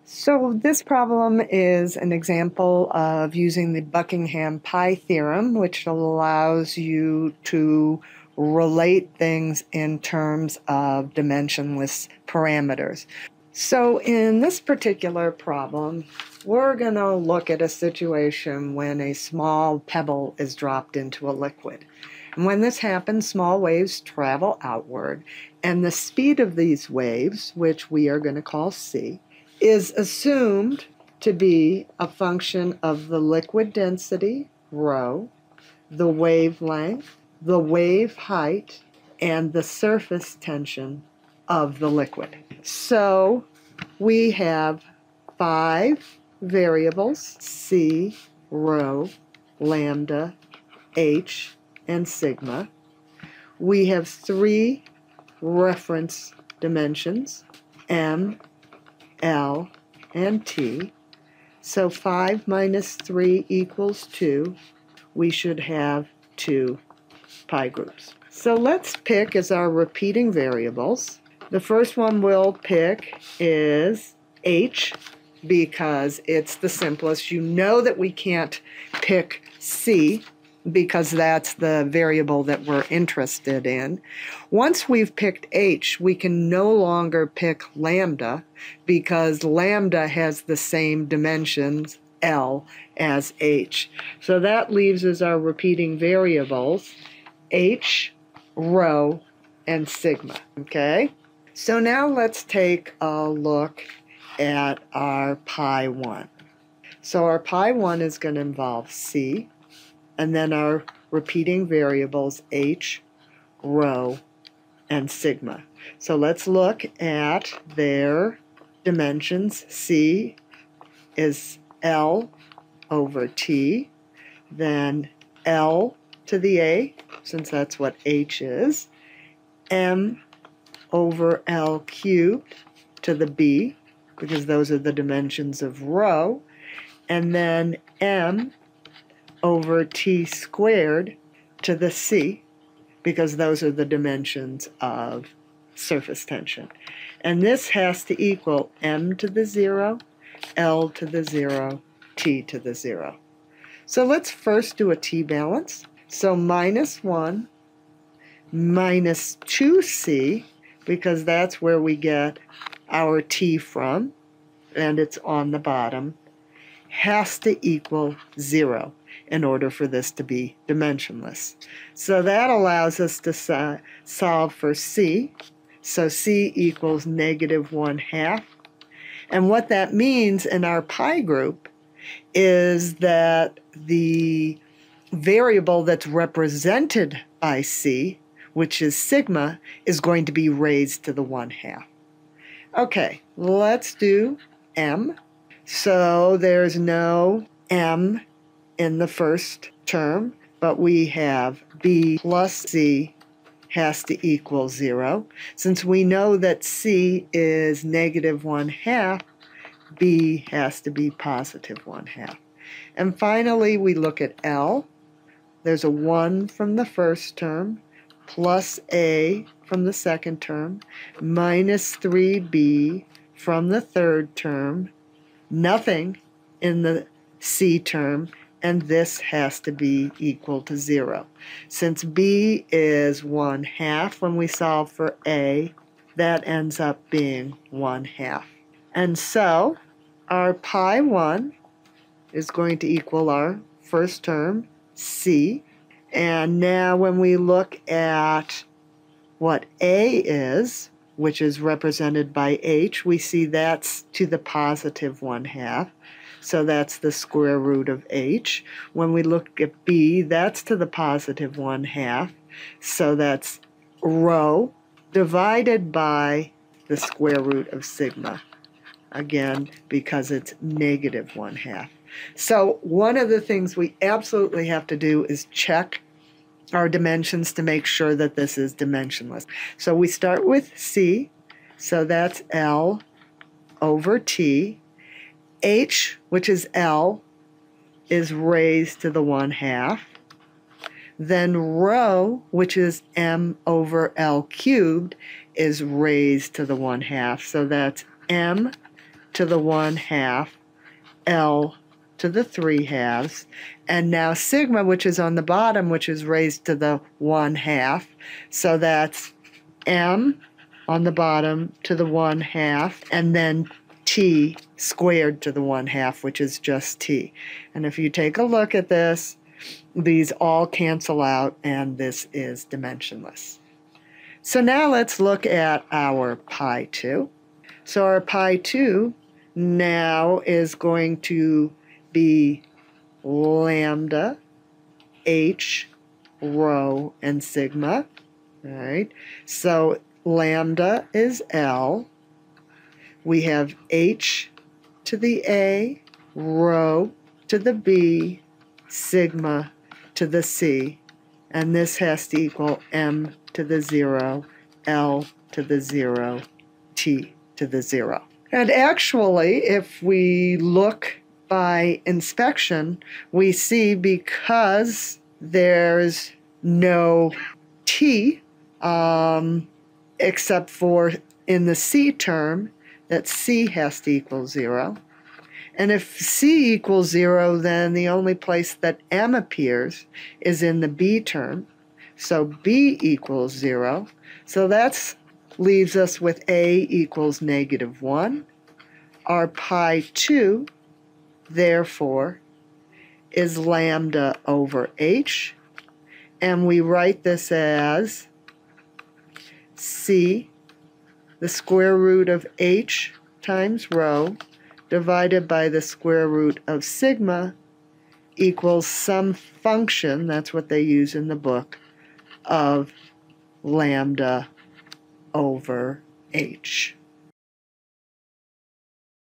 So this problem is an example of using the Buckingham Pi Theorem, which allows you to relate things in terms of dimensionless parameters. So in this particular problem, we're going to look at a situation when a small pebble is dropped into a liquid. And when this happens, small waves travel outward, and the speed of these waves, which we are going to call c, is assumed to be a function of the liquid density, rho, the wavelength, the wave height, and the surface tension of the liquid. So we have 5 variables, c, rho, lambda, h, and sigma. We have 3 reference dimensions, m, L, and T. So 5 minus 3 equals 2. We should have 2 pi groups. So let's pick as our repeating variables. The first one we'll pick is H because it's the simplest. You know that we can't pick C because that's the variable that we're interested in. Once we've picked H, we can no longer pick lambda because lambda has the same dimensions, L, as H. So that leaves as our repeating variables H, rho, and sigma. Okay? So now let's take a look at our pi 1. So our pi 1 is going to involve C, and then our repeating variables h, rho, and sigma. So let's look at their dimensions. C is L over T, then L to the A, since that's what H is, M over L cubed to the B, because those are the dimensions of rho, and then M over T squared to the C, because those are the dimensions of surface tension. And this has to equal M to the 0, L to the 0, T to the 0. So let's first do a T balance. So minus 1 minus 2C, because that's where we get our T from, and it's on the bottom, has to equal 0 in order for this to be dimensionless. So that allows us to solve for C. So C equals negative 1/2. And what that means in our pi group is that the variable that's represented by C, which is sigma, is going to be raised to the 1/2. Okay, let's do M. So there's no M in the first term, but we have B plus C has to equal 0. Since we know that C is negative 1/2, B has to be positive 1/2. And finally, we look at L. There's a 1 from the first term, plus A from the second term, minus 3B from the third term, nothing in the C term, and this has to be equal to 0. Since B is 1/2 when we solve for A, that ends up being 1/2. And so our pi 1 is going to equal our first term, C. And now when we look at what A is, which is represented by H, we see that's to the positive 1/2. So that's the square root of H. When we look at B, that's to the positive 1/2. So that's rho divided by the square root of sigma. Again, because it's negative 1/2. So one of the things we absolutely have to do is check our dimensions to make sure that this is dimensionless. So we start with C. So that's L over T. H, which is L, is raised to the 1/2. Then rho, which is M over L cubed, is raised to the 1/2. So that's M to the 1/2, L to the 3/2, and now sigma, which is on the bottom, which is raised to the 1/2, so that's M on the bottom to the 1/2, and then T squared to the 1/2, which is just T. And if you take a look at this, these all cancel out, and this is dimensionless. So now let's look at our pi 2. So our pi 2 now is going to be lambda, h, rho, and sigma. All right. So lambda is L. We have h to the A, rho to the B, sigma to the C. And this has to equal m to the 0, L to the 0, T to the 0. And actually, if we look by inspection, we see because there's no T, except for in the C term, that C has to equal 0. And if C equals 0, then the only place that M appears is in the B term. So B equals 0. So that leaves us with A equals -1. Our pi 2, therefore, is lambda over h. And we write this as C, the square root of h times rho, divided by the square root of sigma, equals some function, that's what they use in the book, of lambda over h.